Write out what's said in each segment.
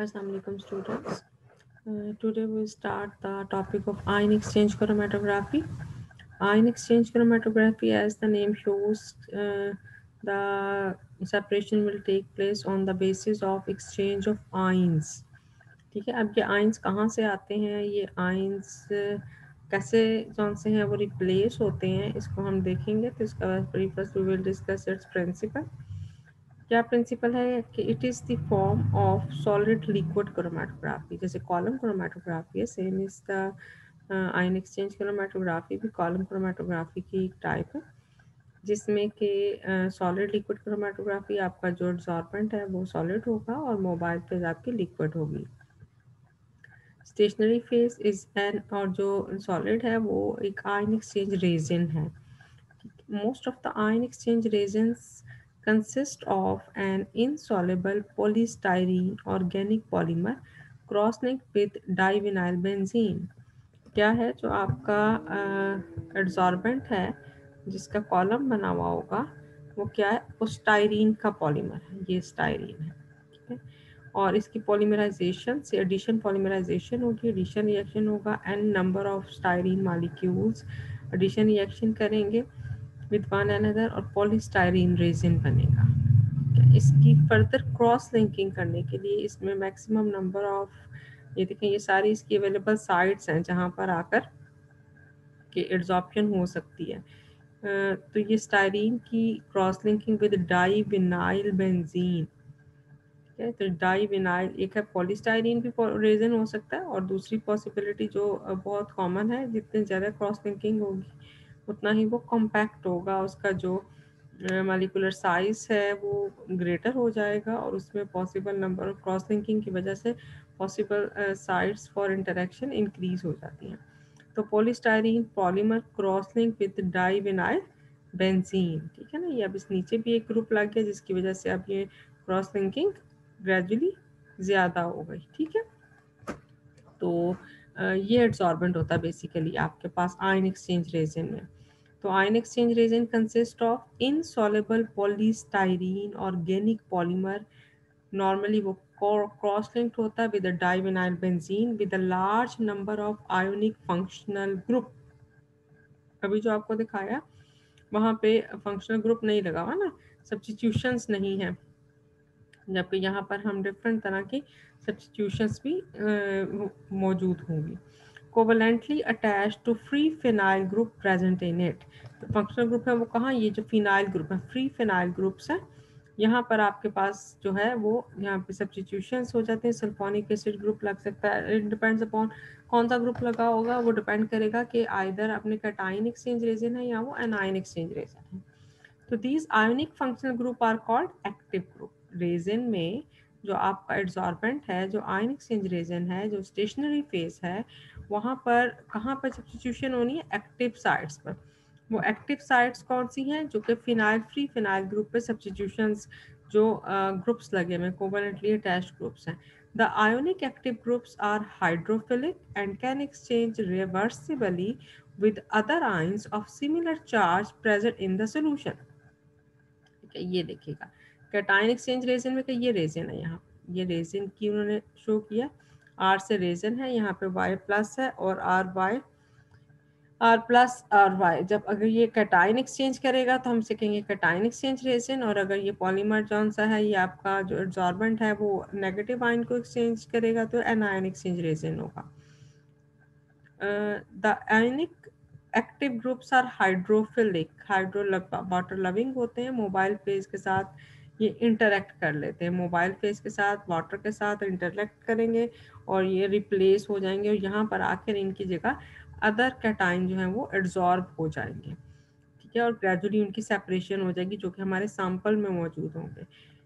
Assalamu alaikum students. Today we start the topic of ion exchange chromatography. Ion exchange chromatography, as the name shows, the separation will take place on the basis of exchange of ions. ठीक है, अब ये ions कहाँ से आते हैं, ये ions कैसे कौन से हैं वो रिप्लेस होते हैं, इसको हम देखेंगे। तो इसका first we will discuss its principle. क्या प्रिंसिपल है कि it is the form of solid liquid chromatography. जैसे कॉलम क्रोमेटोग्राफी है, same is the ion exchange chromatography भी कॉलम क्रोमेटोग्राफी की एक टाइप है, जिसमें कि सॉलिड लिक्विड क्रोमेटोग्राफी आपका जो एब्जॉर्बेंट है वो सॉलिड होगा और मोबाइल फेज आपकी लिक्विड होगी। स्टेशनरी फेज इज एन, और जो सॉलिड है वो एक आयन एक्सचेंज रेजिन है। Most of the ion exchange resins consist of an insoluble polystyrene organic polymer cross-linked with divinyl benzene। क्या है जो आपका एड्सॉर्बेंट है जिसका कॉलम बना हुआ होगा वो क्या है, वो स्टाइरीन का पॉलीमर है, ये स्टाइरीन है। ठीक है, और इसकी पॉलीमराइजेशन से एडिशन पॉलीमराइजेशन होगी, एडिशन रिएक्शन होगा, n number of styrene molecules addition reaction करेंगे विद वन अनदर और पॉलीस्टाइरीन रेजिन बनेगा। इसकी फर्दर क्रॉस लिंकिंग करने के लिए इसमें मैक्सिमम नंबर ऑफ, ये देखें ये सारी इसकी अवेलेबल साइट्स हैं जहाँ पर आकर के एड्सॉर्प्शन हो सकती है। तो ये स्टाइरीन की cross linking with divinyl benzene. ठीक है, तो डाई विनाइल, एक है पॉलीस्टाइरीन भी रेजन हो सकता है, और दूसरी पॉसिबिलिटी जो बहुत कॉमन है, जितनी ज़्यादा क्रॉस लिंकिंग होगी उतना ही वो कॉम्पैक्ट होगा, उसका जो मॉलिक्यूलर साइज है वो ग्रेटर हो जाएगा, और उसमें possible number of cross linking की वजह से possible sites for interaction increase हो जाती हैं। तो polystyrene polymer cross link with divinyl benzene. ठीक है ना, ये अब इस नीचे भी एक ग्रुप लग गया जिसकी वजह से अब ये क्रॉस लिंकिंग ग्रेजुअली ज़्यादा हो गई। ठीक है, तो ये एड्सॉर्बेंट होता है बेसिकली आपके पास आयन एक्सचेंज रेजिन में। तो ion exchange resin consist of insoluble polystyrene organic polymer. Normally वो क्रॉस लिंक्ड होता है with divinyl benzene with a large number of ionic functional group. अभी जो आपको दिखाया वहाँ पे फंक्शनल ग्रुप नहीं लगा हुआ ना, सब्स्टिट्यूशंस नहीं है, जबकि यहाँ पर हम डिफरेंट तरह की सब्स्टिट्यूशंस भी मौजूद होंगी। Covalently attach to free phenyl group present in it. तो फंक्शनल ग्रुप है वो कहाँ, ये जो फिनाइल ग्रुप है, फ्री फिनाइल ग्रुप्स है, यहाँ पर आपके पास जो है वो यहाँ पे सब्स्टिट्यूशंस हो जाते हैं। सल्फोनिक एसिड ग्रुप लग सकता है, इट डिपेंड्स अपॉन कौन सा ग्रुप लगा होगा, वो डिपेंड करेगा कि आइदर अपने कैटाइन एक्सचेंज रेजिन है या वो एनाइन एक्सचेंज रेजिन है। तो these ionic functional group are called active group. Resin में जो आपका एड्सॉर्बेंट है, जो आयन एक्सचेंज रेजिन है, जो स्टेशनरी फेज है, वहाँ पर कहाँ पर सब्स्टिट्यूशन होनी है, एक्टिव साइट्स पर। वो एक्टिव साइट्स कौन सी हैं, जो कि फिनाइल फ्री फिनाइल ग्रुप पे सब्स्टिट्यूशंस जो ग्रुप्स लगे हुए कोवलेंटली अटैच्ड ग्रुप्स हैं। The ionic active groups are hydrophilic and can exchange reversibly with other ions of similar charge present in the solution। ठीक है, ये देखिएगा कैटाइन एक्सचेंज रेजिन में, ये रेजिन है, यहाँ ये रेजिन की उन्होंने शो किया, आर से रेजिन है, यहाँ पे वाई प्लस है और R Y, R plus R Y. जब अगर ये कैटाइन एक्सचेंज करेगा तो हम सीखेंगे कैटाइन एक्सचेंज रेजिन, और अगर ये पॉलीमर जौन सा है, ये आपका जो एब्जॉर्बेंट है वो नेगेटिव आयन को एक्सचेंज करेगा तो एनायन एक्सचेंज रेजिन होगा। The ionic active groups are hydrophilic, water loving होते हैं, मोबाइल फेज के साथ ये इंटरेक्ट कर लेते हैं, मोबाइल फेज के साथ वाटर के साथ इंटरेक्ट करेंगे और ये रिप्लेस हो जाएंगे, और यहाँ पर आकर इनकी जगह अदर कैटाइन जो है वो एड्सॉर्ब हो जाएंगे। ठीक है, और ग्रेजुअली उनकी सेपरेशन हो जाएगी जो कि हमारे सैंपल में मौजूद होंगे।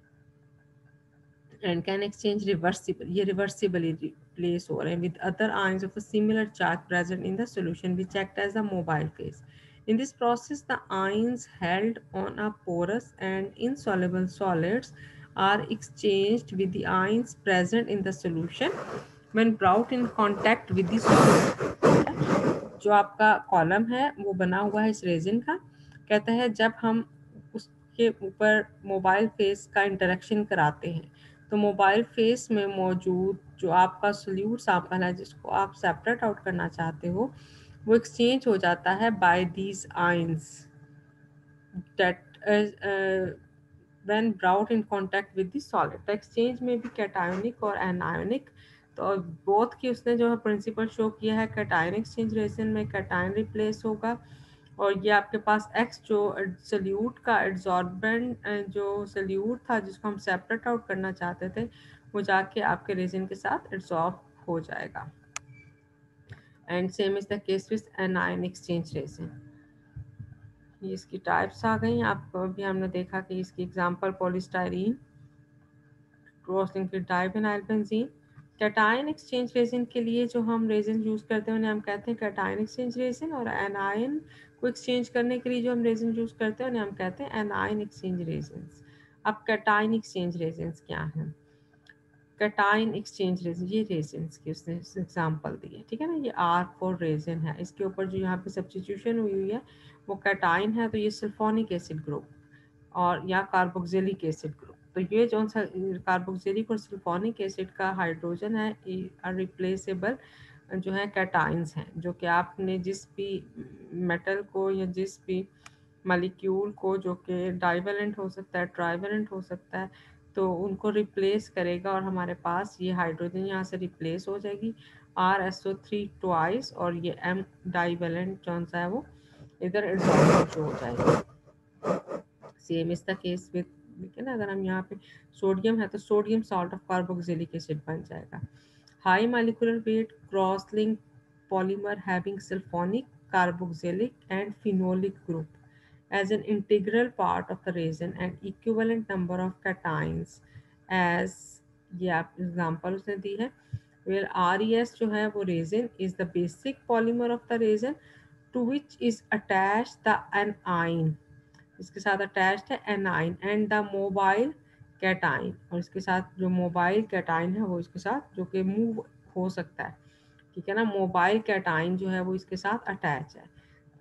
एंड कैन एक्सचेंज रिवर्सिबल, ये रिवर्सिबली रिप्लेस हो रहे हैं with other ions of a similar charge present in the solution which act as the mobile phase. In this process, the ions held on a porous and insoluble solids are exchanged with the ions present in the solution when brought in contact with the solid। जो आपका column है वो बना हुआ है इस resin का, कहता है जब हम उसके ऊपर मोबाइल फेस का इंटरेक्शन कराते हैं तो मोबाइल फेस में मौजूद जो आपका सोल्यूट सैंपल है जिसको आप सेपरेट आउट करना चाहते हो, वो एक्सचेंज हो जाता है by these ions that when brought in contact with the solid. तो exchange में भी cationic और anionic, तो बोथ की उसने जो है प्रिंसिपल शो किया है। कैटायन एक्सचेंज रिएक्शन में कैटायन रिप्लेस होगा, और ये आपके पास X जो सल्यूट का एड्जॉर्बेंट जो सल्यूट था जिसको हम सेपरेट आउट करना चाहते थे, वो जाके आपके रेजिन के साथ एड्जॉर्ब हो जाएगा। And same is the case with anion exchange resin. ये इसकी टाइप्स आ गई। आपको अभी हमने देखा कि इसकी example polystyrene, cross linked diphenyl benzene. Cation exchange resin के लिए जो हम रेजिन यूज़ करते हैं उन्हें हम कहते हैं कैटायन एक्सचेंज रेजिन, और एनायन को एक्सचेंज करने के लिए जो हम रेजिन यूज़ करते हैं उन्हें हम कहते हैं एनायन एक्सचेंज रेजिन्स। अब कैटायन एक्सचेंज रेजिन्स क्या हैं? कैटायन एक्सचेंज रेजिन, ये रेजिन्स की उसने एग्जांपल दी है, ठीक है ना। ये R4 रेजिन है, इसके ऊपर जो यहाँ पे सब्स्टिट्यूशन हुई है वो कैटायन है, तो ये सल्फोनिक एसिड ग्रुप और या कार्बोक्सिलिक एसिड ग्रुप। तो ये जो सा कार्बोक्सिलिक और सल्फोनिक एसिड का हाइड्रोजन है रिप्लेसेबल जो है कैटाइंस हैं, जो कि आपने जिस भी मेटल को या जिस भी मॉलिक्यूल को जो कि डाइवेलेंट हो सकता है, ट्राइवेलेंट हो सकता है, तो उनको रिप्लेस करेगा, और हमारे पास ये हाइड्रोजन यहाँ से रिप्लेस हो जाएगी RSO3 ट्वाइस, और ये M डाइवेलेंट जो सा है वो इधर एडजॉर्ब हो जाएगा। Same is the case with, लेकिन अगर हम यहाँ पे सोडियम है तो sodium salt of carboxylic acid बन जाएगा। High molecular weight cross link polymer having sulphonic, carboxylic and phenolic group as an integral part of the resin and equivalent number of cations as, ये आप example उसने दी है, where RES जो है वो resin is the basic polymer of the resin to which is attached the anion, इसके साथ attached है anion and the mobile cation, और इसके साथ जो मोबाइल कैटाइन है वो इसके साथ जो कि मूव हो सकता है, ठीक है ना। मोबाइल कैटाइन जो है वो इसके साथ अटैच है।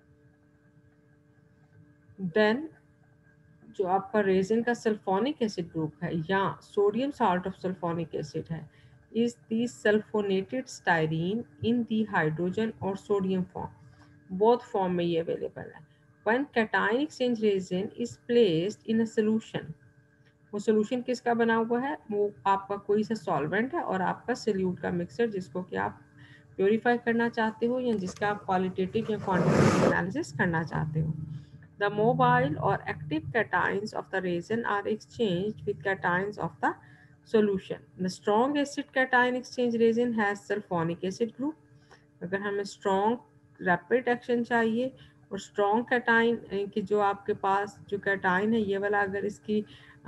देन जो आपका रेजिन का सल्फोनिक एसिड ग्रुप है या sodium salt of sulphonic acid है, is the sulphonated styrene in the hydrogen और सोडियम फॉर्म, बोथ फॉर्म में ये अवेलेबल है। When cation exchange resin is placed in a solution, वो सोल्यूशन किसका बना हुआ है? वो आपका कोई सा सॉल्वेंट है और आपका सल्यूट का मिक्सचर जिसको कि आप प्योरीफाई करना चाहते हो या जिसका आप क्वालिटेटिव या क्वांटिटेटिव एनालिसिस करना चाहते हो। The mobile or active cations of the resin are exchanged with cations of the solution. The strong acid cation exchange resin has sulfonic acid group. अगर हमें स्ट्रॉन्ग रैपिड एक्शन चाहिए और strong cation कि जो आपके पास जो कैटाइन है ये वाला, अगर इसकी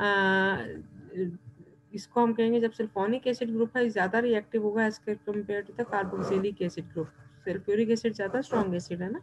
इसको हम कहेंगे जब सल्फोनिक एसिड ग्रुप है ज़्यादा रिएक्टिव होगा as compared to the carboxylic acid group. Sulphuric acid ज़्यादा स्ट्रॉन्ग एसिड है ना,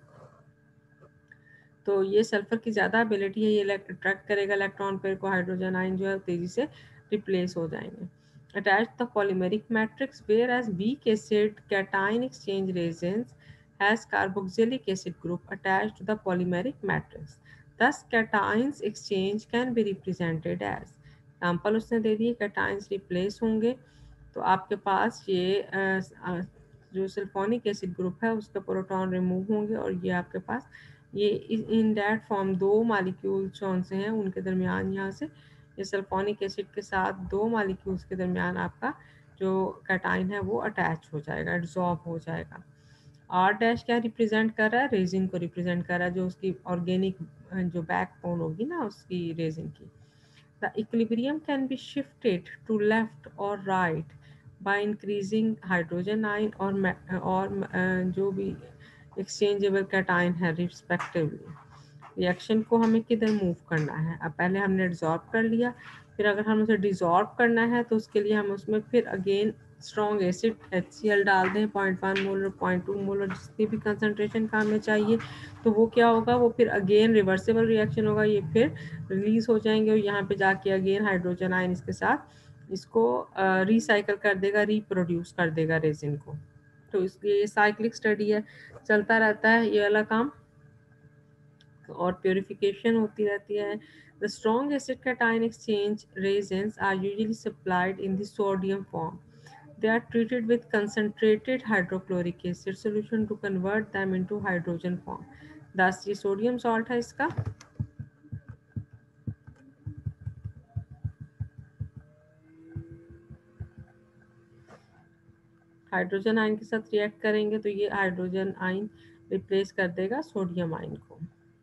तो ये सल्फर की ज़्यादा एबिलिटी है, ये अट्रैक्ट करेगा इलेक्ट्रॉन पेयर को, हाइड्रोजन आयन जो है तेज़ी से रिप्लेस हो जाएंगे। Attach the polymeric matrix, whereas weak acid cation exchange reagents has carboxylic acid group attached to the polymeric matrix. Thus, cations exchange can be represented as, example उसने दे दिए, cations रिप्लेस होंगे तो आपके पास ये जो सल्फोनिक एसिड ग्रुप है उसका प्रोटॉन रिमूव होंगे, और ये आपके पास ये इन दैट फॉर्म दो मालिक्यूल कौन से हैं उनके दरमियान यहाँ से ये सल्फोनिक एसिड के साथ दो मालिक्यूल्स के दरमियान आपका जो कैटाइन है वो अटैच हो जाएगा, एड्जॉर्ब हो जाएगा। आर डैश क्या रिप्रेजेंट कर रहा है? रेजिन को रिप्रेजेंट कर रहा है, जो उसकी ऑर्गेनिक जो बैकबोन होगी ना उसकी रेजिन की। The equilibrium can be shifted to left और right by increasing hydrogen ion और जो भी एक्सचेंजेबल कैटाइन है रिस्पेक्टिवली। रिएक्शन को हमें किधर मूव करना है? अब पहले हमने एब्जॉर्ब कर लिया, फिर अगर हम उसे डिजॉल्व करना है तो उसके लिए हम उसमें फिर अगेन स्ट्रॉन्ग एसिड HCl डाल दें 0.1 मोलर 0.2 मोलर जितनी भी कंसनट्रेशन का हमें चाहिए, तो वो क्या होगा, वो फिर अगेन रिवर्सिबल रिएक्शन होगा, ये फिर रिलीज हो जाएंगे और यहाँ पे जाके अगेन हाइड्रोजन आयन इसके साथ इसको रिसाइकल कर देगा, रिप्रोड्यूस कर देगा रेजिन को। तो इसलिए ये साइक्लिक स्टडी है, चलता रहता है ये वाला काम, और प्योरिफिकेशन होती रहती है। The strong acid cation exchange reagents are usually supplied in the sodium form. They are treated with concentrated hydrochloric acid solution to convert them into hydrogen form. Thus ये सोडियम सॉल्ट है इसका hydrogen ion के साथ react करेंगे तो ये hydrogen ion replace कर देगा सोडियम आयन को।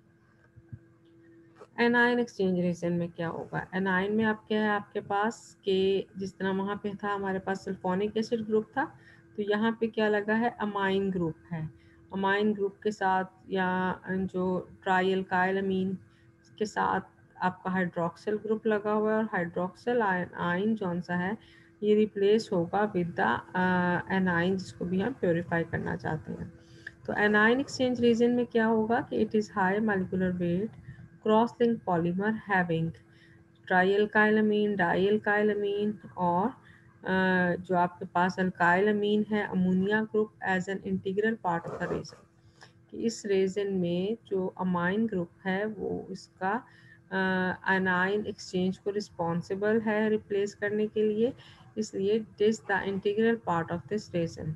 एनायन एक्सचेंज रीजन में क्या होगा? एनायन में आप क्या है आपके पास के जिस तरह वहाँ पे था हमारे पास सल्फोनिक एसिड ग्रुप था, तो यहाँ पे क्या लगा है अमाइन ग्रुप है। अमाइन ग्रुप के साथ या जो ट्राइअल्काइल अमीन के साथ आपका हाइड्रोक्सिल ग्रुप लगा हुआ है और हाइड्रोक्सिल आयन जौन सा है ये रिप्लेस होगा विद द एनाइन जिसको भी हम प्योरीफाई करना चाहते हैं। तो एनाइन एक्सचेंज रीजन में क्या होगा कि it is high molecular weight cross link polymer having trialkylamine dialkylamine और जो आपके पास अल्काइलमीन है ammonia group as an integral part of the resin. कि इस रेजन में जो अमाइन ग्रुप है वो इसका अनाइन एक्सचेंज को रिस्पॉन्सिबल है रिप्लेस करने के लिए, इसलिए it is the integral part of this resin.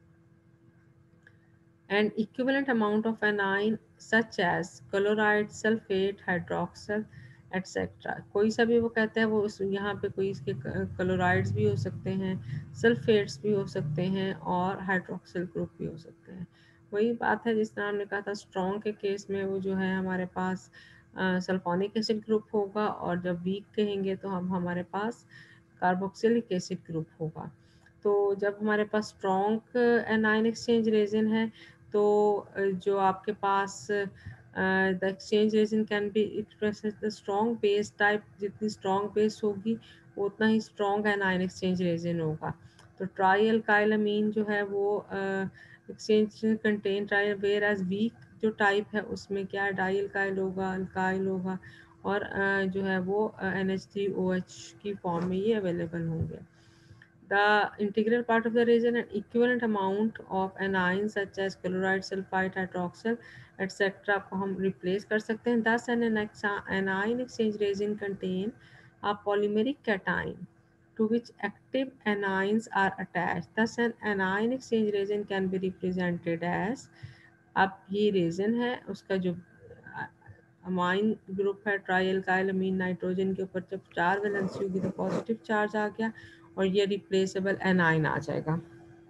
An equivalent amount of anion such as chloride, sulfate, hydroxyl, etc. कोई सा भी वो कहता है वो यहाँ पे कोई इसके क्लोराइड्स भी हो सकते हैं, सल्फेट्स भी हो सकते हैं और हाइड्रोक्सिल ग्रुप भी हो सकते हैं। वही बात है जिस तरह हमने कहा था स्ट्रॉन्ग के केस में वो जो है हमारे पास सल्फोनिक एसिड ग्रुप होगा और जब वीक कहेंगे तो हम हमारे पास कार्बोक्सिलिक एसिड ग्रुप होगा। तो जब हमारे पास स्ट्रॉन्ग एनाइन एक्सचेंज रेजन है तो जो आपके पास the exchange resin can be express the strong base type, जितनी स्ट्रॉन्ग बेस होगी उतना ही स्ट्रॉन्ग एनाइन एक्सचेंज रेजन होगा। तो ट्राई अल्काइलमीन जो है वो exchange contain tri whereas weak जो टाइप है उसमें क्या डाई अल्काइल होगा, अल्काइल होगा और जो है वो NH3OH की फॉर्म में ये अवेलेबल होंगे। The integral part of the reagent an equivalent amount of anions such as chloride, sulfide, hydroxyl, etc. को हम replace कर सकते हैं। Thus an anion exchange reagent contain a polymeric cation to which active anions are attached. Thus an anion exchange reagent can be represented as, अब ये reagent है उसका जो अमाइन ग्रुप है ट्राइअल्काइल अमीन नाइट्रोजन के ऊपर जब 4 वैलेंसी होगी तो पॉजिटिव चार्ज आ गया और ये रिप्लेसेबल एनाइन आ जाएगा।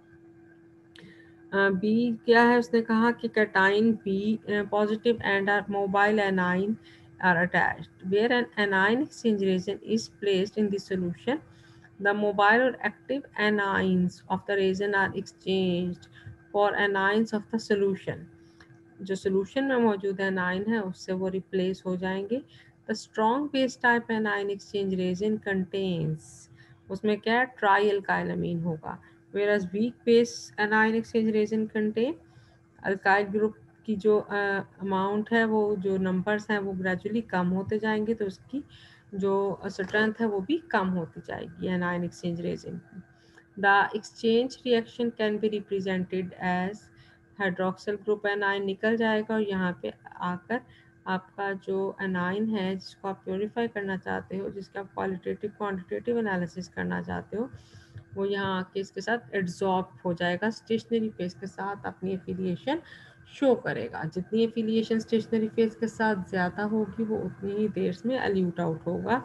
बी क्या है उसने कहा कि cation be positive and are mobile anion are attached where an anion exchange reagent is placed in the solution the mobile or active anions of the reagent are exchanged for anions of the solution। जो solution में मौजूद anion है उससे वो replace हो जाएंगे। The strong base type anion exchange resin contains उसमें क्या ट्राई अल्काइलमीन होगा, whereas weak base anion exchange resin contain alkyl group की जो अमाउंट है वो जो नंबर्स हैं वो ग्रेजुअली कम होते जाएंगे तो उसकी जो स्ट्रेंथ है वो भी कम होती जाएगी एनाइन एक्सचेंज रेजन की। The exchange reaction can be represented as hydroxyl group anion निकल जाएगा और यहाँ पे आकर आपका जो एनाइन है जिसको आप प्योरीफाई करना चाहते हो, जिसका आप क्वालिटेटिव क्वांटिटेटिव एनालिसिस करना चाहते हो, वो यहाँ आके इसके साथ एड्जॉर्ब हो जाएगा स्टेशनरी फेज के साथ अपनी एफिलिएशन शो करेगा। जितनी एफिलिएशन स्टेशनरी फेज के साथ ज़्यादा होगी वो उतनी ही देर में एल्यूट आउट होगा।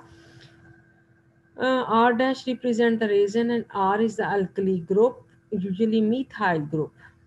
R dash represent the resin and R is the alkali group, usually methyl group.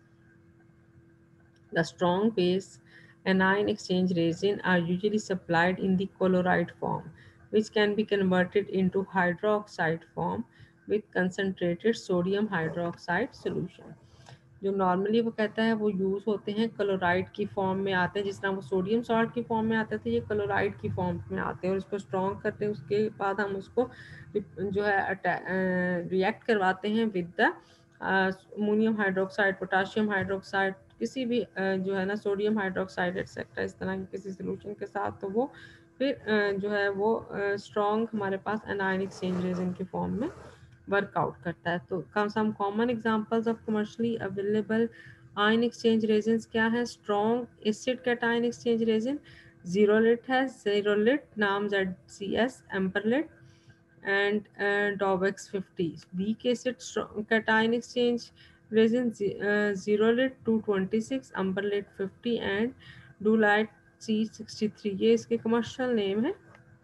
The strong base anion exchange resin are usually supplied in the chloride form, which can be converted into hydroxide form with concentrated sodium hydroxide solution। जो normally वो कहता है वो use होते हैं chloride की form में आते हैं, जिस तरह वो सोडियम सॉल्ट की फॉर्म में आते थे ये क्लोराइड की फॉर्म में आते हैं और इसको स्ट्रॉन्ग करते हैं। उसके बाद हम उसको जो है रिएक्ट करवाते हैं with the ammonium hydroxide, potassium hydroxide, किसी भी जो है ना सोडियम हाइड्रोक्साइड एक्सेट्रा इस तरह के किसी सोल्यूशन के साथ, तो वो फिर जो है वो स्ट्रॉन्ग हमारे पास एनायन एक्सचेंज रेजन की फॉर्म में वर्कआउट करता है। तो some common examples of commercially available ion exchange resins क्या है? Strong acid cation exchange resin Zerolit है, zerolit, नाम ZCS, amberlit and Dovex 50. Weak acid cation exchange resin, zerolit 226, amberlit 50 and Dulite C63. ये इसके commercial name है.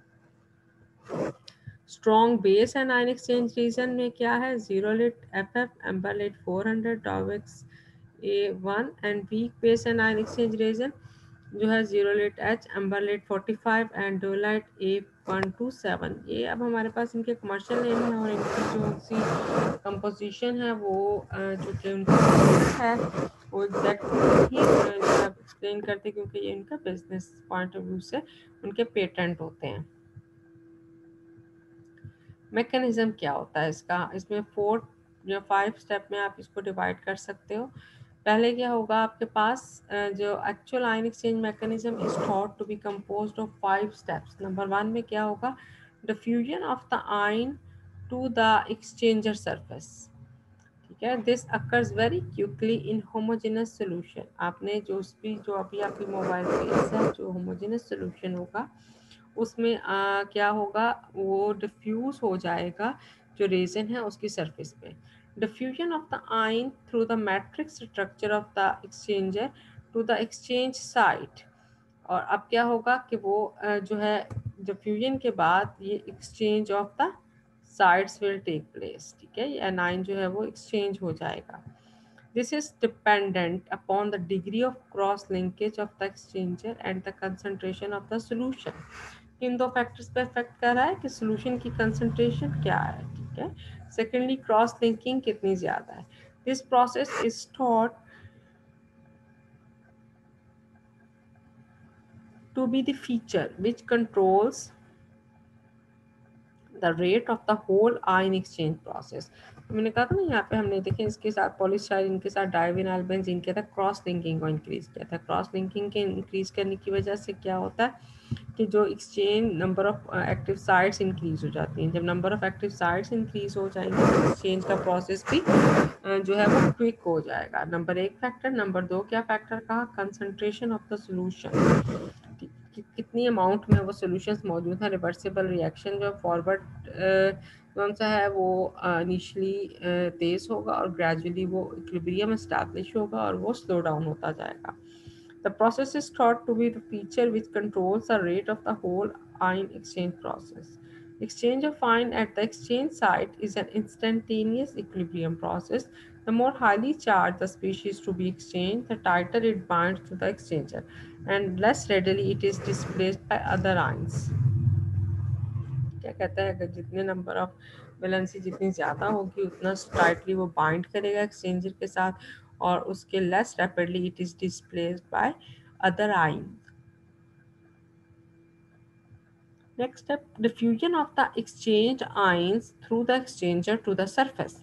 Strong base एंड आयन exchange resin में क्या है? Zerolit FF, Amberlite 400, Dowex A1 and weak base एंड आयन एक्सचेंज रीजन जो है Zerolit H, Amberlite 45 and Duolite A127. ये अब हमारे पास इनके कमर्शियल नेम है और इनकी जो सी कंपोजिशन है वो जो कि उनकी है वो एग्जैक्टली ही एक्सप्लेन करते क्योंकि ये इनका बिजनेस पॉइंट ऑफ व्यू से उनके पेटेंट होते हैं. मैकेनिज्म क्या होता है इसका? इसमें 4 या 5 स्टेप में आप इसको डिवाइड कर सकते हो. पहले क्या होगा आपके पास जो actual ion exchange mechanism is thought to be composed of 5 steps. Number 1 में क्या होगा? Diffusion of the ion to the exchanger surface. ठीक है, this occurs very quickly in homogeneous solution. आपने जो अभी आपकी मोबाइल केस है जो होमोजेनस सोल्यूशन होगा उसमें क्या होगा? वो डिफ्यूज हो जाएगा जो रेजन है उसकी सरफेस पे. Diffusion of the ion through the matrix structure of the exchanger to the exchange site. और अब क्या होगा कि वो जो है डिफ्यूजन के बाद ये exchange of the sides will take place. ठीक है, ये आयन जो है वो एक्सचेंज हो जाएगा. This is dependent upon the degree of cross linkage of the exchanger and the concentration of the solution. इन दो फैक्टर्स पे इफेक्ट कर रहा है कि सोल्यूशन की कंसंट्रेशन क्या है. ठीक है, सेकेंडली क्रॉस लिंकिंग कितनी ज़्यादा है. This process is thought to be the feature which controls the rate of the whole ion exchange process. मैंने कहा था ना यहाँ पे हमने देखे इसके साथ पॉलीस्टाइरीन के साथ डाइविनाइल बेंजीन किया था, क्रॉस लिंकिंग को इंक्रीज किया था. क्रॉस लिंकिंग के इंक्रीज करने की वजह से क्या होता है कि जो exchange number of active sites increase हो जाती हैं. जब number of active sites increase हो जाएंगे तो एक्सचेंज का प्रोसेस भी जो है वो क्विक हो जाएगा. Number 1 factor. नंबर 2 क्या फैक्टर कहा? Concentration of the solution. कितनी अमाउंट में वो सॉल्यूशंस मौजूद हैं. रिवर्सिबल रिएक्शन जो फॉरवर्ड कौन सा है वो इनिशियली तेज़ होगा और ग्रेजुअली वो इक्विलिब्रियम एस्टैब्लिश होगा और वो स्लो डाउन होता जाएगा. The process is thought to be the feature which controls the rate of the whole ion exchange process. Exchange of ion at the exchange site is an instantaneous equilibrium process. The more highly charged the species to be exchanged, the tighter it binds to the exchanger, and less readily it is displaced by other ions. क्या कहता है? अगर जितने number of valency जितनी ज़्यादा होगी उतना tightly वो बाइंड करेगा एक्सचेंजर के साथ और उसके less rapidly it is displaced by other ion. Next step, diffusion of the exchange ions through the exchanger to the surface.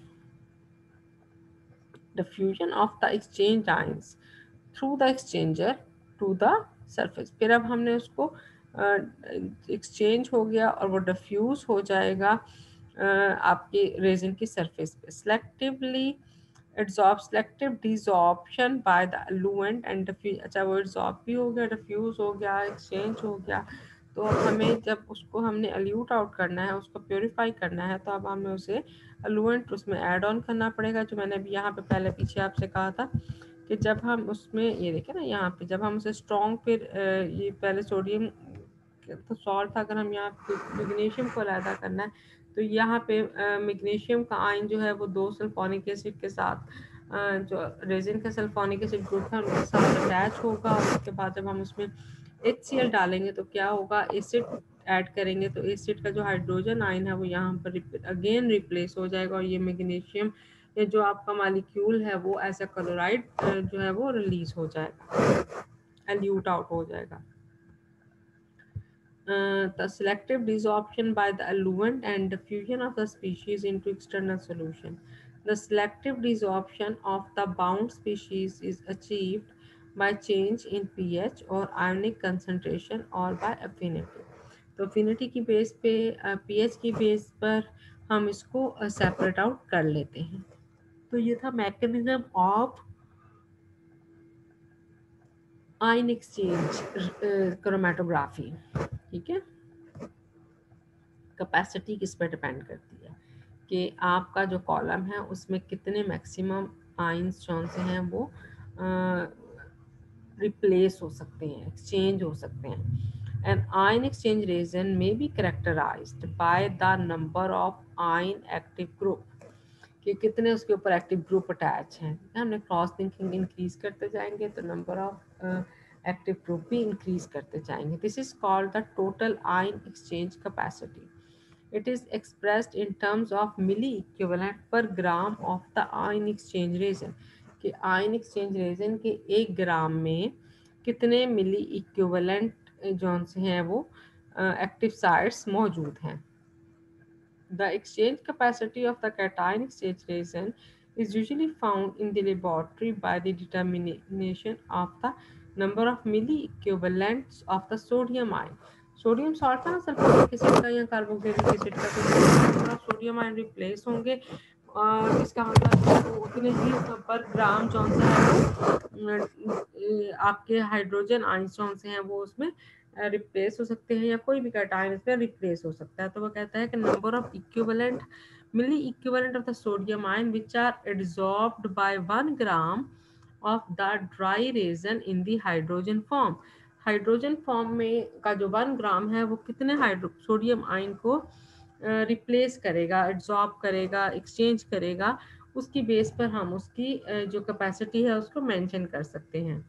Diffusion of the exchange ions through the exchanger to the surface. फिर अब हमने उसको exchange हो गया और वो diffuse हो जाएगा आपके रेजिन की सरफेस पे. Selectively adsorb, selective desorption by the eluent and diffuse. अच्छा, वो एड्सॉर्ब भी हो गया, डिफ्यूज हो गया, एक्सचेंज हो गया. तो अब हमें जब उसको हमने एल्यूट आउट करना है, उसको प्योरीफाई करना है, तो अब हमें उसे एलुएंट उसमें ऐड ऑन करना पड़ेगा. जो मैंने अभी यहाँ पे पहले पीछे आपसे कहा था कि जब हम उसमें ये देखें ना यहाँ पे जब हम उसे स्ट्रॉन्ग फिर ये पहले सोडियम तो सॉल्ट था, अगर हम यहाँ मैग्नीशियम को अलहदा करना है तो यहाँ पे मैग्नीशियम का आयन जो है वो 2 सल्फोनिक एसिड के साथ जो रेजिन का सल्फोनिक एसिड ग्रुप है उनके साथ अटैच होगा. और उसके बाद जब हम उसमें HCl डालेंगे तो क्या होगा? एसिड ऐड करेंगे तो एसिड का जो हाइड्रोजन आयन है वो यहाँ पर अगेन रिप्लेस हो जाएगा और ये मैग्नीशियम ये जो आपका मॉलिक्यूल है वो एज अ क्लोराइड जो है वो रिलीज हो जाएगा, एल्यूट आउट हो जाएगा. The selective desorption by the eluent and diffusion of the species into external solution. The selective desorption of the bound species is achieved by change in pH or ionic concentration or by affinity. तो affinity की base पे pH की base पर हम इसको separate out कर लेते हैं. तो ये था mechanism of ion exchange chromatography, ठीक है। कैपेसिटी किस पे डिपेंड करती है कि आपका जो कॉलम है उसमें कितने मैक्सिमम आयंस जौन से हैं वो रिप्लेस हो सकते हैं, एक्सचेंज हो सकते हैं। एन आयन एक्सचेंज रीजन में be characterised by the number of ion active group, कि कितने उसके ऊपर एक्टिव ग्रुप अटैच हैं। हमने क्रॉस लिंकिंग इंक्रीज करते जाएंगे तो नंबर ऑफ एक्टिव ग्रुप भी इंक्रीज करते जाएंगे। This is called the total ion exchange capacity. It is expressed in terms of milli equivalent per gram of the ion exchange resin, कि ion exchange resin के 1 ग्राम में कितने मिली equivalent जौन से हैं वो एक्टिव साइट्स मौजूद हैं। The exchange capacity of the cation exchange resin is usually found in the laboratory by the determination of the number of milli equivalents of the sodium ion. Sodium salt है ना, sulphuric acid का या carboxylic acid का, तो sodium ion replace होंगे, इसका मतलब उतने ही पर ग्राम जौन सा है वो आपके हाइड्रोजन आयंस जौन से हैं वो उसमें रिप्लेस हो सकते हैं, या कोई भी कैटायन इसमें रिप्लेस हो सकता है। तो वो कहता है कि number of equivalent milliequivalent of the sodium ion which are adsorbed by 1 gram of the dry resin in the hydrogen form. Hydrogen form में का जो 1 ग्राम है वो कितने सोडियम आयन को रिप्लेस करेगा, एड्सॉर्ब करेगा, एक्सचेंज करेगा, उसकी बेस पर हम उसकी जो कैपेसिटी है उसको मेंशन कर सकते हैं।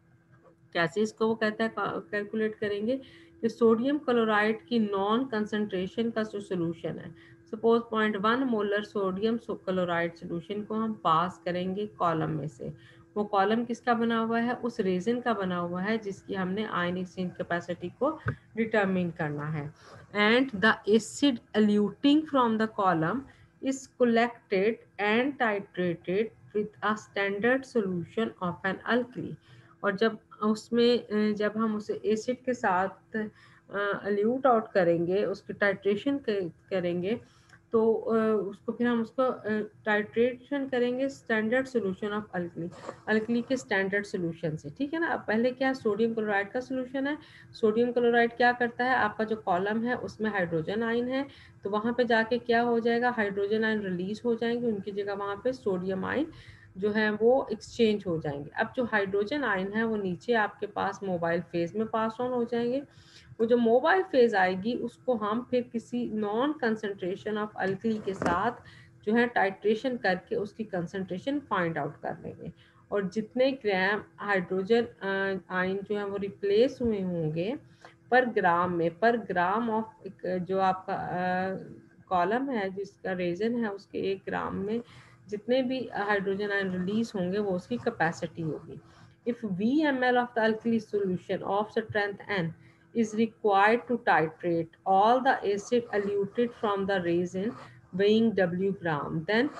कैसे इसको वो कहता है कैलकुलेट करेंगे कि सोडियम क्लोराइड की नॉन कंसंट्रेशन का जो सोल्यूशन है, suppose 0.1 molar sodium chloride solution को हम पास करेंगे कॉलम में से। वो कॉलम किसका बना हुआ है, उस रेजन का बना हुआ है जिसकी हमने आयन एक्सचेंज कैपेसिटी को डिटरमिन करना है। And the acid eluting from the column is collected and titrated with a standard solution of an alkali। और जब उसमें जब हम उसे एसिड के साथ अल्यूट आउट करेंगे, उसकी टाइट्रेशन करेंगे, तो उसको फिर हम उसको टाइट्रेशन करेंगे standard solution of alkali, alkali के स्टैंडर्ड सोल्यूशन से, ठीक है ना। अब पहले क्या सोडियम क्लोराइड का सोल्यूशन है, सोडियम क्लोराइड क्या करता है, आपका जो कॉलम है उसमें हाइड्रोजन आयन है, तो वहाँ पे जाके क्या हो जाएगा, हाइड्रोजन आयन रिलीज हो जाएंगे, उनकी जगह वहाँ पे सोडियम आयन जो है वो एक्सचेंज हो जाएंगे। अब जो हाइड्रोजन आयन है वो नीचे आपके पास मोबाइल फेज में पास ऑन हो जाएंगे। वो जो मोबाइल फेज आएगी उसको हम फिर किसी नॉन कंसंट्रेशन ऑफ अल्कली के साथ जो है टाइट्रेशन करके उसकी कंसंट्रेशन फाइंड आउट कर लेंगे, और जितने ग्राम हाइड्रोजन आयन जो है वो रिप्लेस हुए होंगे पर ग्राम में, पर ग्राम ऑफ जो आपका कॉलम है जिसका रेजन है उसके 1 ग्राम में जितने भी हाइड्रोजन आयन रिलीज होंगे वो उसकी कैपेसिटी होगी। If VmL of the alkali solution of strength N is required to titrate all the acid eluted from the resin weighing W gram, then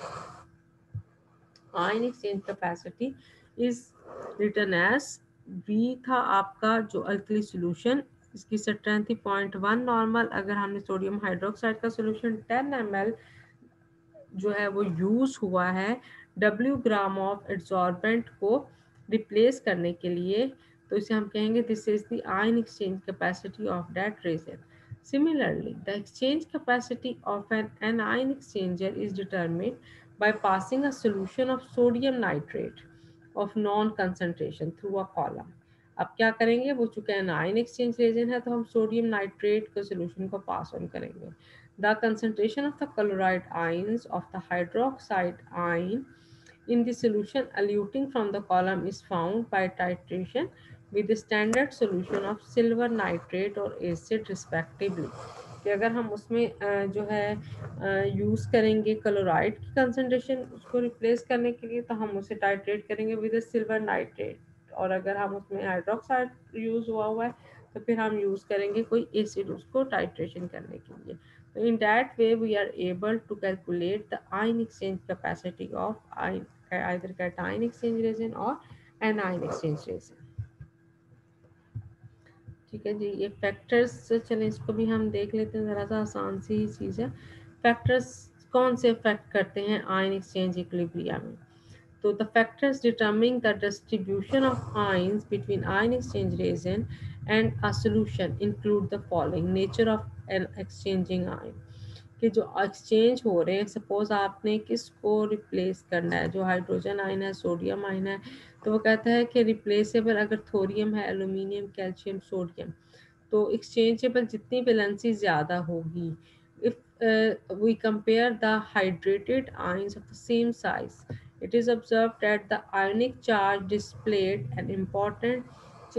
ion exchange capacity is written as V था आपका जो alkali solution, इसकी strength थी 0.1 normal. अगर हमने sodium hydroxide का solution 10 ml जो है वो यूज हुआ है W ग्राम ऑफ एड्सॉर्बेंट को रिप्लेस करने के लिए, तो इसे हम कहेंगे this is the ion exchange capacity of that resin. Similarly, the exchange capacity of an anion exchanger is determined by passing a solution of sodium nitrate of non-concentration through a column। अब क्या करेंगे, वो चूंकि anion exchange resin है तो हम sodium nitrate के solution को पास ऑन करेंगे। The concentration of the chloride ions of the hydroxide ion in the solution eluting from the column is found by titration with the standard solution of silver nitrate or acid respectively। कि अगर हम उसमें जो है use करेंगे chloride की concentration उसको replace करने के लिए, तो हम उसे टाइट्रेट करेंगे विद सिल्वर नाइट्रेट, और अगर हम उसमें हाइड्रोक्साइड यूज़ हुआ है तो फिर हम यूज़ करेंगे कोई एसिड उसको टाइट्रेशन करने के लिए। तो in that way we are able to calculate the ion exchange capacity of either cation exchange resin or anion exchange resin। ठीक है जी, ये फैक्टर्स, चलें इसको भी हम देख लेते हैं, ज़रा सा आसान सी ही चीज़ है। फैक्टर्स कौन से अफेक्ट करते हैं आयन एक्सचेंज इक्विलिब्रियम में। तो the factors determining the distribution of ions between ion exchange reagent and a solution include the following: nature of an exchanging ion, कि जो एक्सचेंज हो रहे हैं, सपोज आपने किसको रिप्लेस करना है, जो हाइड्रोजन आयन है, सोडियम आयन है, तो वो कहता है कि रिप्लेसेबल अगर थोरियम है, एल्यूमिनियम, कैल्शियम, सोडियम, तो एक्सचेंजेबल जितनी वैलेंसी ज़्यादा होगी। If we compare the hydrated ions of the same size, it is observed that the ionic charge displayed an important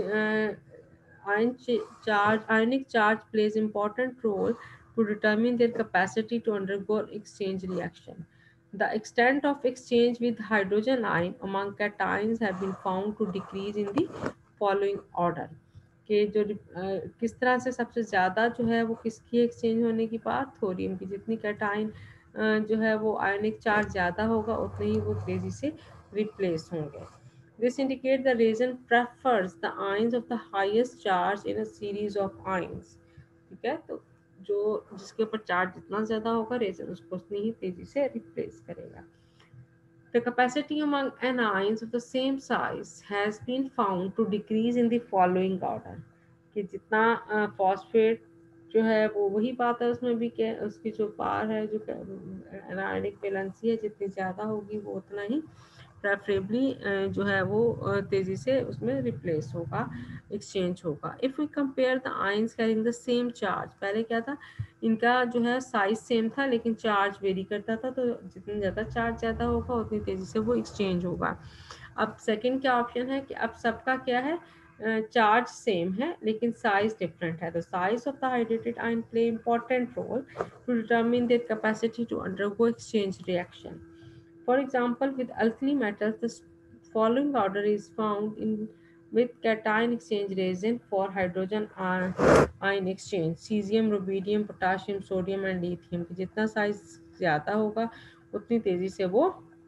ionic charge plays important role to determine their capacity to undergo exchange reaction. The extent of exchange with hydrogen ion among cations have been found to decrease in the following order, कि जो किस तरह से सबसे ज़्यादा जो है वो किसकी एक्सचेंज होने की बात, थोरियम की। जितनी कैटाइन जो है वो आयनिक चार्ज ज़्यादा होगा उतने ही वो तेज़ी से रिप्लेस होंगे। This indicate the resin prefers the ions of the highest charge in a series of ions. ठीक है, तो जो जिसके ऊपर चार्ज जितना ज़्यादा होगा रीजन उसको उतनी ही तेज़ी से रिप्लेस करेगा। The capacity among anions of the same size has been found to decrease in the following order, कि जितना फॉस्फेट जो है वो वही बात है उसमें भी, क्या उसकी जो पार है, जो एनायनिक वैलेंसी है, जितनी ज़्यादा होगी वो उतना ही प्रेफरेबली जो है वो तेज़ी से उसमें रिप्लेस होगा, एक्सचेंज होगा। If we compare the ions carrying the same charge, पहले क्या था, इनका जो है साइज सेम था लेकिन चार्ज वेरी करता था, तो जितनी ज़्यादा चार्ज ज़्यादा होगा उतनी तेज़ी से वो एक्सचेंज होगा। अब सेकंड क्या ऑप्शन है कि अब सबका क्या है, चार्ज सेम है लेकिन साइज डिफरेंट है। The size of the hydrated ion play important role to determine their capacity to undergo exchange reaction. For example, with alkali metals, the following order is found in with cation exchange reagent for hydrogen ion exchange: cesium, rubidium, potassium, sodium and lithium। कि जितना size ज़्यादा होगा उतनी तेज़ी से वो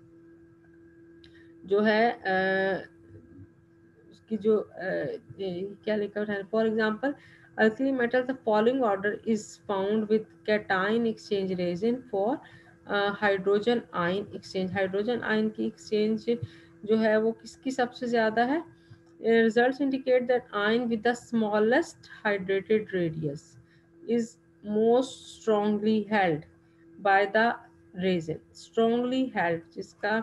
जो है उसकी जो क्या लिखा है, for example alkali metal, the following order is found with cation exchange reagent for hydrogen ion exchange. Hydrogen ion की एक्सचेंज जो है वो किसकी सबसे ज़्यादा है? Results indicate that ion with the smallest hydrated radius is most strongly held by the resin। strongly held जिसका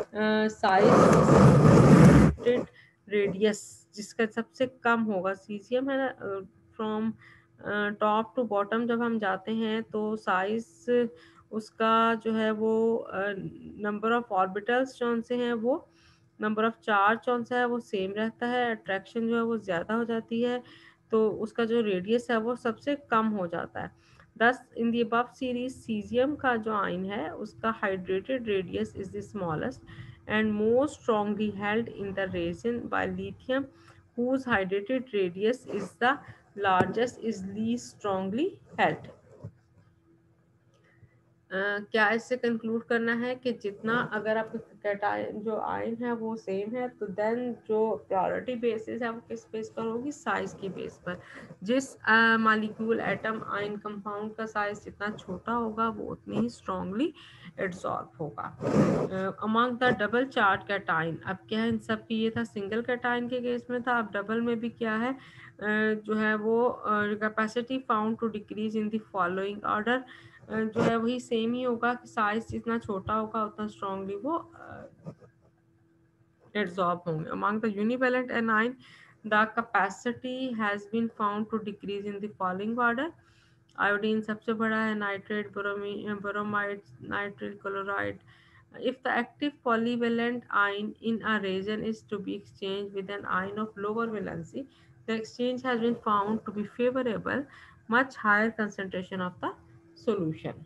size radius जिसका सबसे कम होगा, सीजियम है ना, फ्रॉम टॉप टू बॉटम जब हम जाते हैं तो साइज उसका जो है वो नंबर ऑफ ऑर्बिटल्स जौन से हैं वो, नंबर ऑफ चार्ज कौन सा है वो सेम रहता है, अट्रैक्शन जो है वो ज़्यादा हो जाती है, तो उसका जो रेडियस है वो सबसे कम हो जाता है। Thus in the above series caesium का जो आयन है उसका hydrated radius is the smallest and most strongly held in the resin, while lithium, whose hydrated radius is the largest, is least strongly held। क्या इससे conclude करना है कि जितना अगर आपका कैटायन जो आयन है वो सेम है, तो देन जो प्रायोरिटी बेसिस है वो किस बेस पर होगी? साइज की बेस पर। जिस मॉलिक्यूल एटम आयन कंपाउंड का साइज जितना छोटा होगा वो उतनी ही स्ट्रांगली एड्सॉर्ब होगा। Among the double charge cation, अब क्या है, इन सब की ये था सिंगल कैटायन के केस में था, अब डबल में भी क्या है, जो है वो capacity found to decrease in the following order, जो है वही सेम ही होगा कि साइज जितना छोटा होगा उतना स्ट्रांगली वो एब्जॉर्ब होंगे। Among the univalent anion the capacity has been found to decrease in the following order. Iodine सबसे बड़ा है, nitrate, bromide, nitrile chloride. If the active polyvalent ion in a reagent is to be exchanged with an ion of lower valency, the exchange has been found to be favorable, much higher concentration of the solution।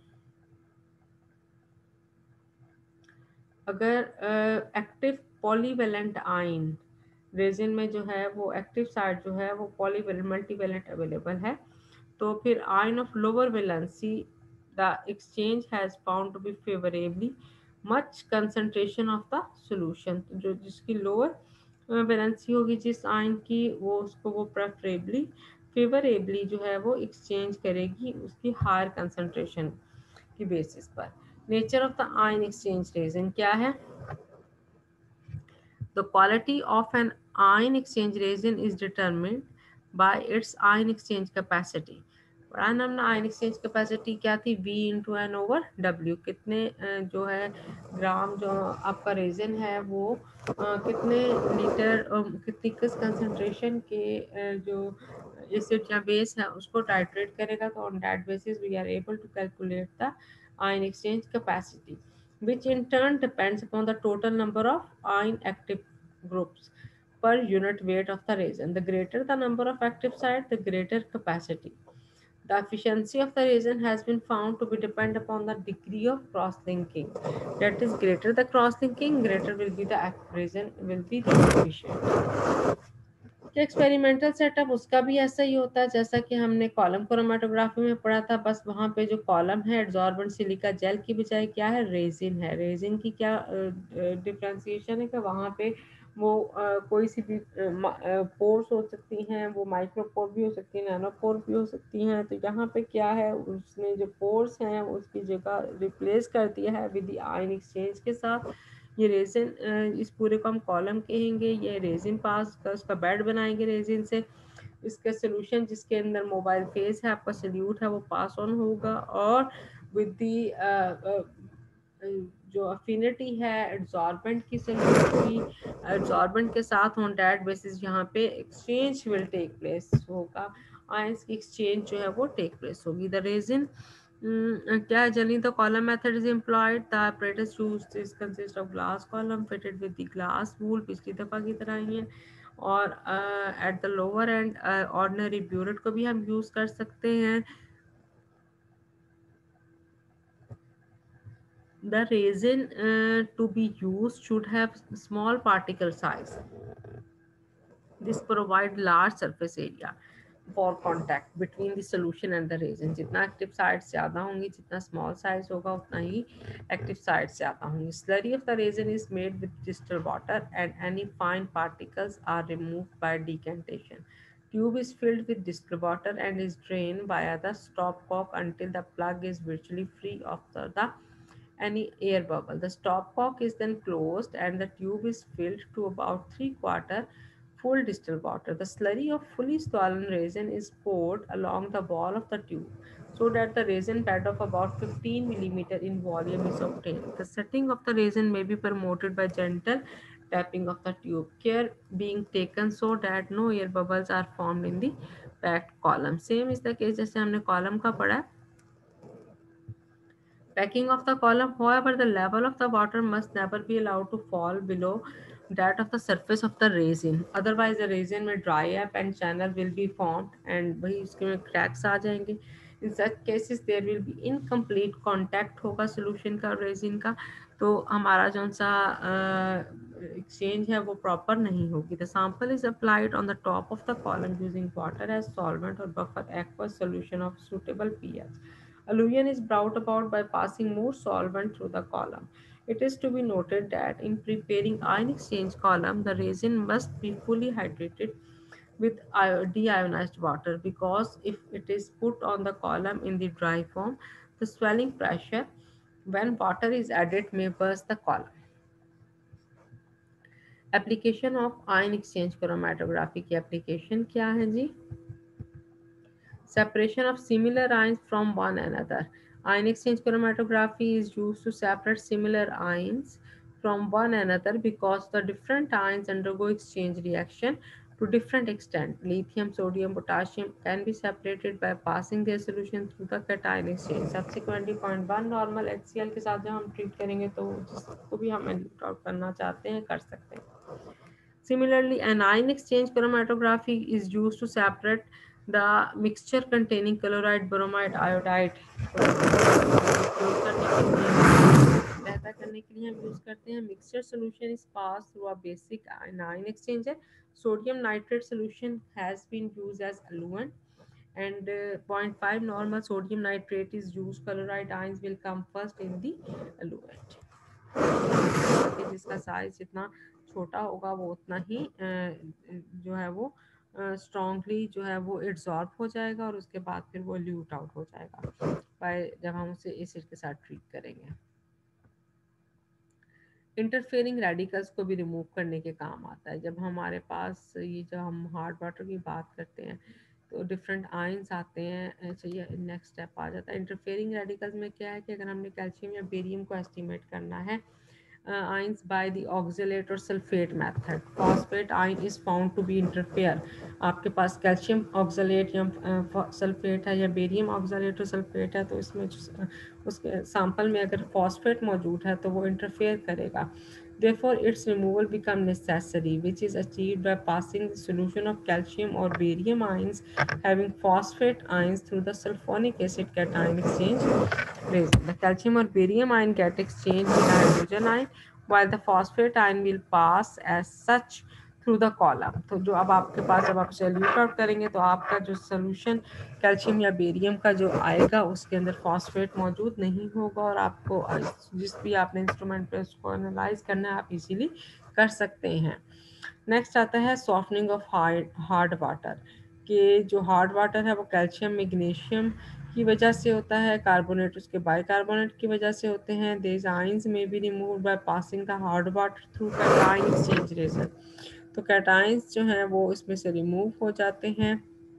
अगर active polyvalent ion resin में जो है वो active side जो है वो polyvalent multivalent available है, तो फिर ion of lower valency the exchange has found to be favourably much concentration of the solution. तो जो जिसकी लोअर वैलेंसी होगी जिस आयन की, वो उसको वो प्रेफरेबली फेवरेबली जो है वो एक्सचेंज करेगी उसकी हायर कंसंट्रेशन की बेसिस पर। Nature of the ion exchange resin क्या है? The quality of an ion exchange reagent is determined by its ion exchange capacity. पढ़ा ना हमने आयन एक्सचेंज कैपेसिटी क्या थी, V into N over W. कितने जो है ग्राम जो आपका रेजन है वो कितने लीटर कितनी किस कंसंट्रेशन के जो एसिड या बेस है उसको टाइट्रेट करेगा, तो on that basis we are able to calculate the ion exchange capacity, which in turn depends upon the total number of ion active groups per unit weight of the reagent. The greater the number of active sites, the greater capacity. The efficiency of the reagent has been found to be depend upon the degree of cross-linking. That is, greater the cross-linking, greater will be the reagent will be the efficient. कि experimental setup उसका भी ऐसा ही होता है जैसा कि हमने column chromatography में पढ़ा था, बस वहाँ पे जो कॉलम है एड्सॉर्बेंट सिलिका जेल की बजाय क्या है, रेजिन है। रेजिन की क्या डिफ्रेंसिएशन है कि वहाँ पे वो कोई सी भी पोर्स हो सकती हैं, वो माइक्रोपोर भी हो सकती है, नैनोपोर भी हो सकती हैं। तो यहाँ पे क्या है, उसने जो पोर्स हैं उसकी जगह रिप्लेस कर दिया है विद द आयन एक्सचेंज के साथ। ये रेजिन, इस पूरे को हम कॉलम कहेंगे। ये रेजिन पास का उसका बेड बनाएंगे रेजिन से। इसका सोल्यूशन जिसके अंदर मोबाइल फेस है, आपका सल्यूट है, वो पास ऑन होगा और विद दी जो अफिनिटी है एड्सॉर्बेंट की सल्यूट की, एड्सॉर्बेंट के साथ ऑन दैट बेसिस यहाँ पे एक्सचेंज विल टेक प्लेस होगा। आयंस की एक्सचेंज जो है वो टेक प्लेस होगी। द रेजिन क्या generally the column method is employed. The apparatus used is consist of glass column fitted with the glass wool, पिछली दफ़ा की तरह ही है। और at the lower end ordinary burette को भी हम यूज़ कर सकते हैं। The resin to be used should have small particle size. This provide large surface area for contact between the solution and the resin. जितना active sites ज़्यादा होंगी, जितना small size होगा उतना ही active sites ज़्यादा होंगी. Slurry of the resin is made with distilled water and any fine particles are removed by decantation. Tube is filled with distilled water and is drained via the stopcock until the plug is virtually free of the any air bubble. The stopcock is then closed and the tube is filled to about 3/4 full distilled water. The slurry of fully swollen resin is poured along the wall of the tube so that the resin bed of about 15 millimeter in volume is obtained. The setting of the resin may be promoted by gentle tapping of the tube. Care being taken so that no air bubbles are formed in the packed column. Same is the case जैसे हमने column का पढ़ा। Packing of the column, however, the level of the water must never be allowed to fall below that of the surface of the resin. Otherwise, the resin will dry up and channel will be formed and वही उसके में cracks आ जाएंगे. In such cases, there will be incomplete contact होगा solution का resin का, तो हमारा जो सा exchange है वो proper नहीं होगी. The sample is applied on the top of the column using water as solvent or buffer aqueous solution of suitable pH. Alluvion is brought about by passing more solvent through the column. It is to be noted that in preparing ion exchange column, the resin must be fully hydrated with deionized water, because if it is put on the column in the dry form, the swelling pressure when water is added may burst the column. Application of ion exchange chromatography की application क्या है जी? Separation of similar ions from one another. Ion exchange chromatography is used to separate similar ions from one another because the different ions undergo exchange reaction to different extent. Lithium, sodium, potassium can be separated by passing their solution through the cation exchange. Subsequently, point 1 normal HCl के साथ जब हम treat करेंगे तो जिसको भी हम elite out करना चाहते हैं कर सकते हैं. Similarly, an ion exchange chromatography is used to separate the mixture containing chloride, bromide, iodide. बेहतर करने के लिए हम यूज करते हैं. Mixture solution is passed through a basic ion exchanger. Sodium nitrate solution has been used as eluent, and point 0.5 normal sodium nitrate is used. Chloride ions will come first in the eluent. कि जिसका size जितना छोटा होगा वो उतना ही जो है वो स्ट्रॉन्गली जो है वो एब्जॉर्ब हो जाएगा और उसके बाद फिर वो ल्यूट आउट हो जाएगा बाय जब हम उसे एसिड के साथ ट्रीट करेंगे. इंटरफेयरिंग रेडिकल्स को भी रिमूव करने के काम आता है। जब हमारे पास ये जो हम हार्ड वाटर की बात करते हैं तो डिफरेंट आयंस आते हैं। अच्छा, ये नेक्स्ट स्टेप आ जाता है। इंटरफेयरिंग रेडिकल्स में क्या है कि अगर हमने कैल्शियम या बेरियम को एस्टिमेट करना है ions by the oxalate or sulfate method. Phosphate ion is found to be interfere. आपके पास कैल्शियम ऑक्सलेट या सल्फेट है या बेरियम ऑक्सलेट और सल्फेट है, तो इसमें उसके सैंपल में अगर फॉस्फेट मौजूद है तो वो इंटरफेयर करेगा। Therefore, its removal become necessary, which is achieved by passing the solution of calcium or barium ions having phosphate ions through the sulfonic acid cation exchange reason. The calcium or barium ion get exchanged with hydrogen ion, while the phosphate ion will pass as such through the column. तो जो अब आपके पास जब आप solute out करेंगे तो आपका जो सोल्यूशन कैल्शियम या बेरियम का जो आएगा उसके अंदर फॉस्फेट मौजूद नहीं होगा, और आपको जिस भी आपने इंस्ट्रूमेंट पे उसको एनालाइज करना है आप इजीली कर सकते हैं। नेक्स्ट आता है सॉफ्टनिंग ऑफ हार्ड वाटर। कि जो हार्ड वाटर है वो कैल्शियम मैग्नीशियम की वजह से होता है, कार्बोनेट उसके बाइकार्बोनेट की वजह से होते हैं। These ions may be remove by passing the hard water through cation exchange resin. तो कैटाइंस जो हैं वो इसमें से रिमूव हो जाते हैं,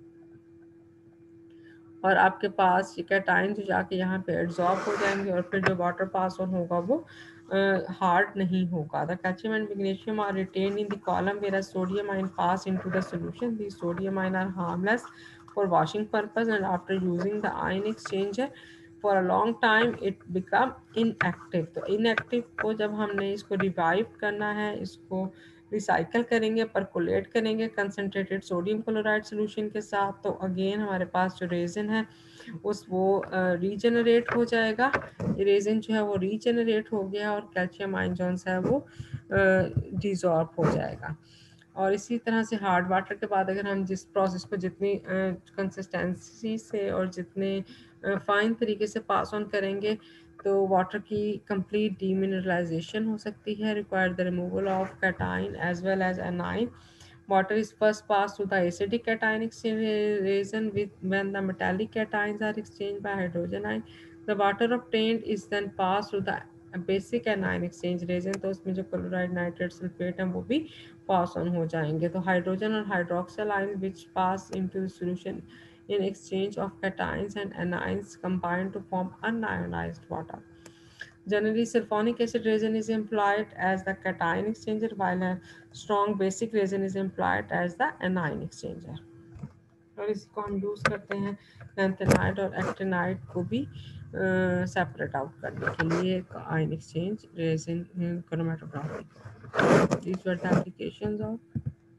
और आपके पास ये कैटाइन जो जाके यहाँ पे एड्जॉर्ब हो जाएंगे, और फिर जो वाटर पास ऑन होगा वो हार्ड नहीं होगा। The calcium and magnesium are retain in the column where sodium ion pass into the solution. The sodium ion are harmless for washing purpose, and after using the ion exchanger for a long time it become inactive. तो inactive को जब हमने इसको revive करना है, इसको recycle करेंगे, percolate करेंगे कंसनट्रेटेड सोडियम क्लोराइड सोल्यूशन के साथ, तो अगेन हमारे पास जो रेजन है उस वो रीजनरेट हो जाएगा। रेजन जो है वो रीजनरेट हो गया और कैल्शियम आयन जो है वो डिजॉल्व हो जाएगा। और इसी तरह से हार्ड वाटर के बाद अगर हम जिस प्रोसेस को जितनी कंसिस्टेंसी से और जितने फाइन तरीके से पास ऑन करेंगे तो वाटर की कंप्लीट डीमिनरलाइजेशन हो सकती है। Require the removal of cation as well as anion. Water is first passed through the acidic cation exchange reaction with when the metallic cations are exchanged by hydrogen ion. The water obtained is then passed through the basic anion exchange reaction। तो उसमें जो chloride nitrate sulphate है वो भी pass on हो जाएंगे। तो hydrogen और hydroxyl ion which pass into solution in exchange of cations and anions combine to form unionized water. Generally, sulfonic acid resin is employed as the cation exchanger, while a strong basic resin is employed as the anion exchanger. और इसको हम use करते हैं lanthanide और actinide को भी separate out करने के लिए ion exchange resin chromatography. These were the applications of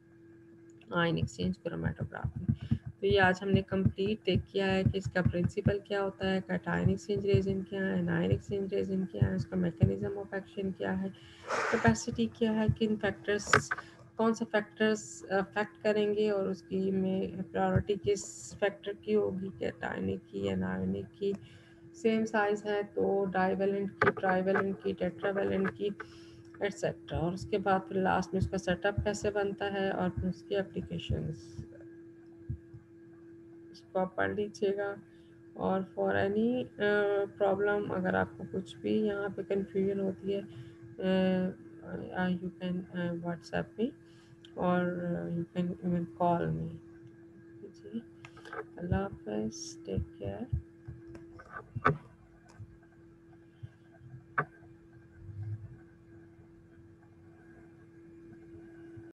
ion exchange chromatography. तो ये आज हमने कंप्लीट देख किया है कि इसका प्रिंसिपल क्या होता है, कैटायन एक्सचेंज रेजिन क्या है, एनायन एक्सचेंज रेजिन क्या है, उसका मैकेनिज्म ऑफ एक्शन क्या है, कैपेसिटी क्या है, किन फैक्टर्स कौन से फैक्टर्स अफेक्ट करेंगे, और उसकी में प्रायोरिटी किस फैक्टर की होगी, कैटायनिक की एनायनिक की। सेम साइज है तो डाइवेलेंट की, ट्राइवेलेंट की, टेट्रावेलेंट की, एट्सेट्रा। और उसके बाद फिर लास्ट में उसका सेटअप कैसे बनता है और फिर उसकी एप्लीकेशंस, इसको आप पढ़ लीजिएगा। और फॉर एनी प्रॉब्लम अगर आपको कुछ भी यहाँ पे कन्फ्यूजन होती है यू कैन व्हाट्सएप मी और you can even call me. जी, अल्लाह हाफ़िज़, टेक केयर।